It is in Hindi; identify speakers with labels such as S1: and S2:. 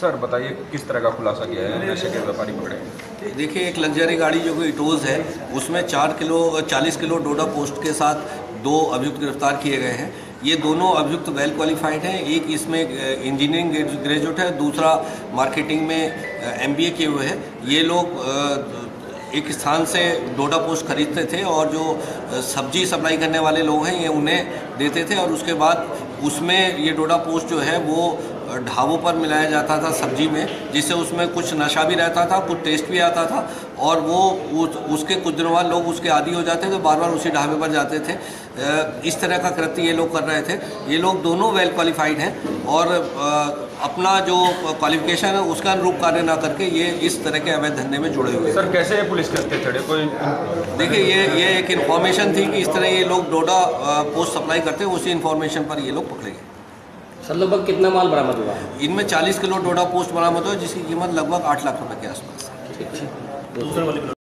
S1: सर बताइए किस तरह का खुलासा किया है, नशे के व्यापारी पकड़े?
S2: देखिए, एक लग्जरी गाड़ी जो कि इटोज़ है, उसमें 40 किलो डोडा पोस्ट के साथ 2 अभियुक्त गिरफ्तार किए गए हैं। ये दोनों अभियुक्त वेल क्वालिफाइड हैं। एक इसमें इंजीनियरिंग ग्रेजुएट है, दूसरा मार्केटिंग में MBA किए हुए हैं। ये लोग एक स्थान से डोडा पोस्ट खरीदते थे और जो सब्जी सप्लाई करने वाले लोग हैं ये उन्हें देते थे, और उसके बाद उसमें ये डोडा पोस्ट जो है वो ढाबों पर मिलाया जाता था सब्जी में, जिससे उसमें कुछ नशा भी रहता था, कुछ टेस्ट भी आता था, और वो उसके कुछ दिनों बाद लोग उसके आदी हो जाते थे, बार बार उसी ढाबे पर जाते थे। इस तरह का कृत्य ये लोग कर रहे थे। ये लोग दोनों वेल क्वालिफाइड हैं और अपना जो क्वालिफिकेशन है उसका अनुरूप कार्य ना करके ये इस तरह के अवैध धंधे में जुड़े हुए हैं।
S1: सर कैसे पुलिस के हत्थे चढ़े? कोई
S2: देखिए, ये एक इन्फॉर्मेशन थी कि इस तरह ये लोग डोडा पोस्ट सप्लाई करते हैं, उसी इन्फॉर्मेशन पर ये लोग पकड़े गए।
S3: सर लगभग कितना माल बरामद हुआ?
S2: इनमें 40 किलो डोडा पोस्ट बरामद हुआ, जिसकी कीमत लगभग 8 लाख रुपए के आसपास है।
S3: दूसरे वाली